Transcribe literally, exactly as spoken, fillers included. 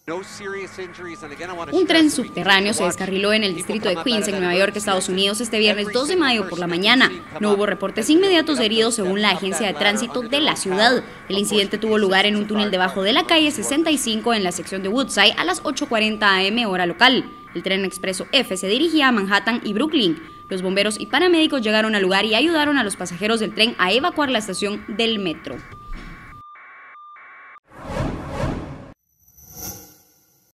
Un tren subterráneo se descarriló en el distrito de Queens, en Nueva York, Estados Unidos, este viernes dos de mayo por la mañana. No hubo reportes inmediatos de heridos según la agencia de tránsito de la ciudad. El incidente tuvo lugar en un túnel debajo de la calle sesenta y cinco en la sección de Woodside a las ocho cuarenta a eme hora local. El tren expreso F se dirigía a Manhattan y Brooklyn. Los bomberos y paramédicos llegaron al lugar y ayudaron a los pasajeros del tren a evacuar la estación del metro.